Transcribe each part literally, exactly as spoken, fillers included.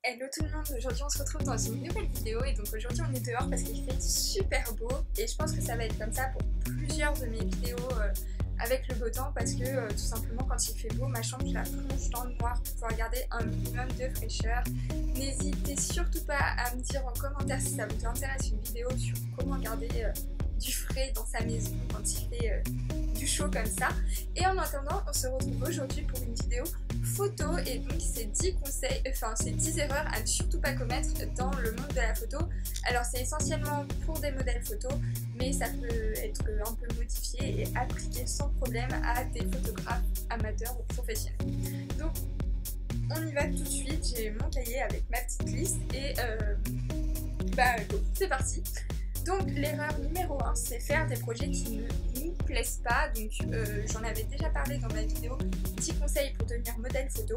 Hello tout le monde, aujourd'hui on se retrouve dans une nouvelle vidéo et donc aujourd'hui on est dehors parce qu'il fait super beau et je pense que ça va être comme ça pour plusieurs de mes vidéos euh, avec le beau temps parce que euh, tout simplement quand il fait beau ma chambre je la plonge dans le noir pour pouvoir garder un minimum de fraîcheur. N'hésitez surtout pas à me dire en commentaire si ça vous intéresse une vidéo sur comment garder euh, du frais dans sa maison quand il fait euh, du chaud comme ça. Et en attendant on se retrouve aujourd'hui pour une vidéo photo et donc c'est dix conseils, enfin c'est dix erreurs à ne surtout pas commettre dans le monde de la photo. Alors c'est essentiellement pour des modèles photo mais ça peut être un peu modifié et appliqué sans problème à des photographes amateurs ou professionnels. Donc on y va tout de suite, j'ai mon cahier avec ma petite liste et euh, bah go, c'est parti. Donc l'erreur numéro un, c'est faire des projets qui ne nous plaisent pas. Donc euh, j'en avais déjà parlé dans ma vidéo dix conseils pour devenir modèle photo.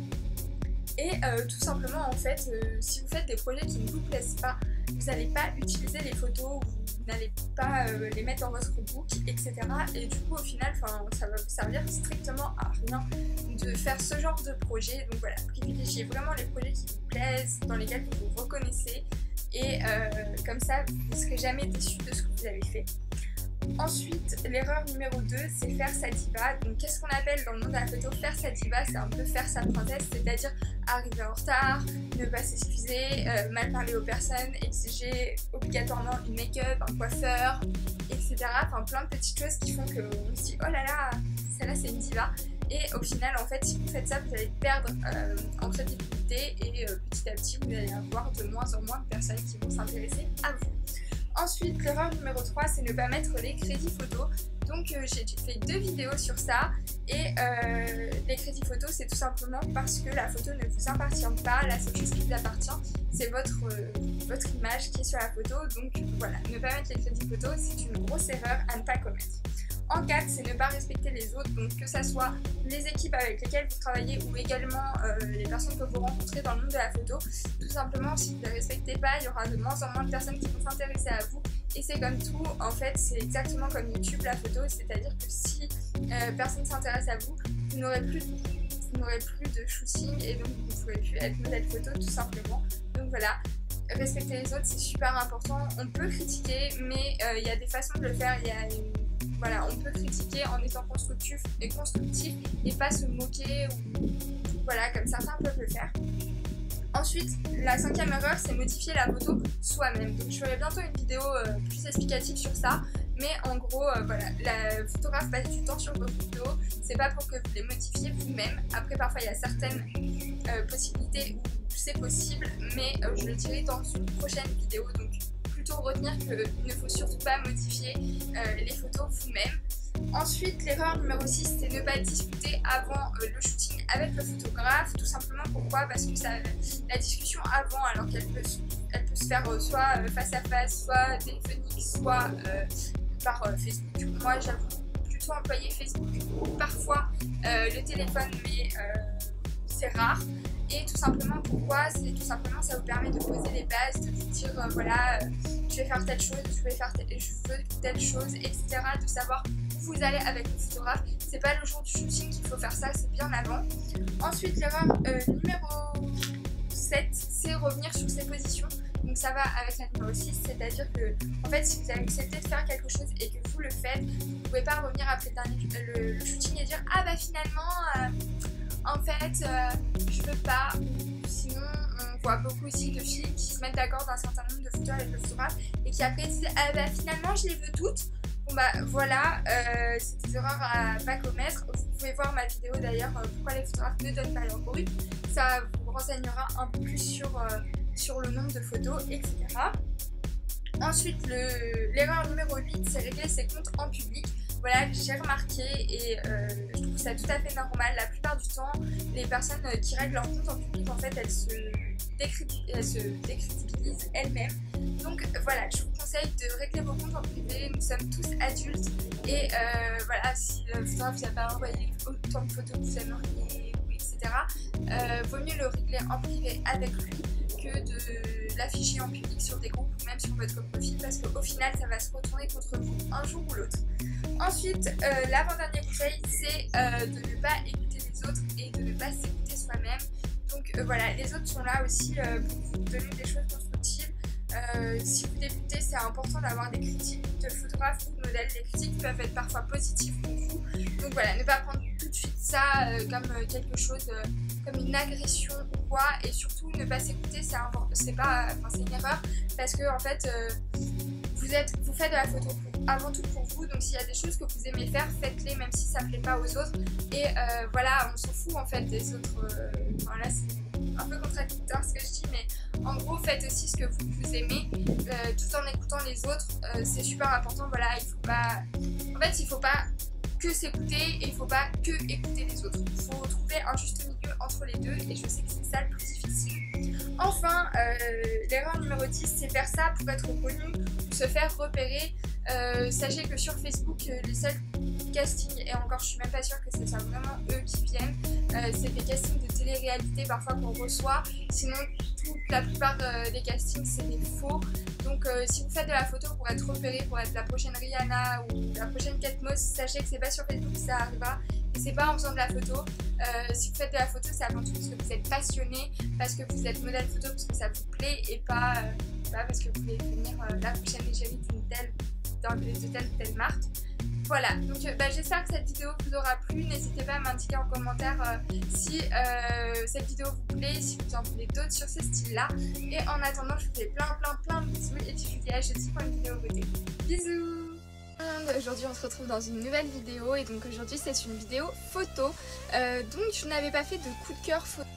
Et euh, tout simplement en fait, euh, si vous faites des projets qui ne vous plaisent pas, vous n'allez pas utiliser les photos, vous n'allez pas euh, les mettre dans votre book, et cetera. Et du coup au final, ça va vous servir strictement à rien de faire ce genre de projet. Donc voilà, privilégiez vraiment les projets qui vous plaisent, dans lesquels vous vous reconnaissez. Et euh, comme ça, vous ne serez jamais déçu de ce que vous avez fait. Ensuite, l'erreur numéro deux, c'est faire sa diva. Donc qu'est-ce qu'on appelle dans le monde de la photo faire sa diva? C'est un peu faire sa princesse, c'est-à-dire arriver en retard, ne pas s'excuser, euh, mal parler aux personnes, exiger obligatoirement une make-up, un coiffeur, et cetera. Enfin plein de petites choses qui font qu'on se dit oh là là, celle-là c'est une diva. Et au final, en fait, si vous faites ça, vous allez perdre euh, en crédibilité et euh, petit à petit, vous allez avoir de moins en moins de personnes qui vont s'intéresser à vous. Ensuite, l'erreur numéro trois, c'est ne pas mettre les crédits photos. Donc, euh, j'ai fait deux vidéos sur ça. Et euh, les crédits photos, c'est tout simplement parce que la photo ne vous appartient pas. La seule chose qui vous appartient, c'est votre, euh, votre image qui est sur la photo. Donc, voilà, ne pas mettre les crédits photos, c'est une grosse erreur à ne pas commettre. En quatre, c'est ne pas respecter les autres, donc que ça soit les équipes avec lesquelles vous travaillez ou également euh, les personnes que vous rencontrez dans le monde de la photo. Tout simplement, si vous ne les respectez pas, il y aura de moins en moins de personnes qui vont s'intéresser à vous. Et c'est comme tout, en fait, c'est exactement comme YouTube, la photo, c'est-à-dire que si euh, personne ne s'intéresse à vous, vous n'aurez plus, vous n'aurez plus de shooting et donc vous ne pourrez plus être modèle photo tout simplement. Donc voilà. Respecter les autres, c'est super important. On peut critiquer, mais il euh, y a des façons de le faire. Il y a une... Voilà, on peut critiquer en étant constructif et constructif et pas se moquer ou voilà, comme certains peuvent le faire. Ensuite, la cinquième erreur, c'est modifier la photo soi-même. Donc je ferai bientôt une vidéo euh, plus explicative sur ça. Mais en gros, euh, voilà, la photographe passe du temps sur vos photos. C'est pas pour que vous les modifiez vous-même. Après, parfois, il y a certaines euh, possibilités où c'est possible, mais euh, je le dirai dans une prochaine vidéo. Donc, plutôt retenir qu'il ne faut surtout pas modifier euh, les photos vous-même. Ensuite, l'erreur numéro six, c'est ne pas discuter avant euh, le shooting avec le photographe. Tout simplement, pourquoi? Parce que ça, la discussion avant, alors qu'elle peut, elle peut se faire euh, soit euh, face à face, soit téléphonique, soit euh, par euh, Facebook. Moi, j'avoue plutôt employer Facebook. Parfois, euh, le téléphone, mais euh, c'est rare. Et tout simplement, pourquoi? C'est tout simplement, ça vous permet de poser les bases, de vous dire, euh, voilà, euh, je vais faire telle chose, je vais faire telle, je veux telle chose, et cetera. De savoir où vous allez avec le photographe. C'est pas le jour du shooting qu'il faut faire ça, c'est bien avant. Ensuite, l'erreur euh, numéro sept, c'est revenir sur ses positions. Donc ça va avec la numéro six, c'est-à-dire que en fait si vous avez accepté de faire quelque chose et que vous le faites, vous ne pouvez pas revenir après le, dernier, le, le shooting et dire ah bah finalement euh, en fait euh, je veux pas. Sinon on voit beaucoup aussi de filles qui se mettent d'accord d'un certain nombre de photos avec le photographe et qui après disent ah bah finalement je les veux toutes. Bon bah voilà, euh, c'est des erreurs à pas commettre. Vous pouvez voir ma vidéo d'ailleurs euh, pourquoi les photographes ne donnent pas leur brut. Ça vous renseignera un peu plus sur euh, sur le nombre de photos, et cetera. Ensuite, l'erreur numéro huit, c'est régler ses comptes en public. Voilà, j'ai remarqué et euh, je trouve ça tout à fait normal. La plupart du temps, les personnes qui règlent leur compte en public, en fait, elles se, elles se décrédibilisent elles-mêmes. Donc voilà, je vous conseille de régler vos comptes en privé. Nous sommes tous adultes et euh, voilà, si le photographe vous a pas envoyé autant de photos que vous aimeriez, et cetera, euh, vaut mieux le régler en privé avec lui que de l'afficher en public sur des groupes ou même sur votre profil parce qu'au final ça va se retourner contre vous un jour ou l'autre. Ensuite, euh, l'avant-dernier conseil, c'est euh, de ne pas écouter les autres et de ne pas s'écouter soi-même. Donc euh, voilà, les autres sont là aussi euh, pour vous donner des choses constructives. Euh, si vous débutez, c'est important d'avoir des critiques de photographes ou de modèles. Les critiques peuvent être parfois positives pour vous. Donc voilà, ne pas prendre tout de suite ça euh, comme euh, quelque chose, euh, comme une agression ou quoi. Et surtout, ne pas s'écouter, c'est c'est pas, enfin, c'est une erreur. Parce que en fait, euh, vous, êtes, vous faites de la photo pour, avant tout pour vous. Donc s'il y a des choses que vous aimez faire, faites-les même si ça ne plaît pas aux autres. Et euh, voilà, on s'en fout en fait des autres. Euh, enfin là, c'est un peu contradictoire ce que je dis, mais en gros faites aussi ce que vous, vous aimez euh, tout en écoutant les autres. Euh, c'est super important. Voilà, il faut pas, en fait il faut pas que s'écouter et il faut pas que écouter les autres. Il faut trouver un juste milieu entre les deux et je sais que c'est ça le plus difficile. Enfin, euh, l'erreur numéro dix, c'est faire ça pour être connu ou se faire repérer. Euh, sachez que sur Facebook, les seuls castings, et encore je suis même pas sûre que ce soit vraiment eux qui viennent, euh, c'est des castings de télé-réalité parfois qu'on reçoit. Sinon, toute la plupart de, des castings c'est des faux. Donc euh, si vous faites de la photo pour être repéré, pour être la prochaine Rihanna ou la prochaine Kate Moss, sachez que c'est pas sur Facebook que ça arrivera. Et c'est pas en faisant de la photo. Euh, si vous faites de la photo, c'est avant tout parce que vous êtes passionné, parce que vous êtes modèle photo, parce que ça vous plaît et pas, euh, pas parce que vous voulez devenir euh, la prochaine égérie d'une telle, de telle ou telle marque. Voilà, donc euh, bah, j'espère que cette vidéo vous aura plu. N'hésitez pas à m'indiquer en commentaire euh, si euh, cette vidéo vous plaît, si vous en voulez d'autres sur ce style-là. Et en attendant, je vous fais plein plein plein de bisous et puis je vous dis à jeudi pour une vidéo beauté. Bisous! Aujourd'hui on se retrouve dans une nouvelle vidéo et donc aujourd'hui c'est une vidéo photo. Euh, donc je n'avais pas fait de coup de cœur photo.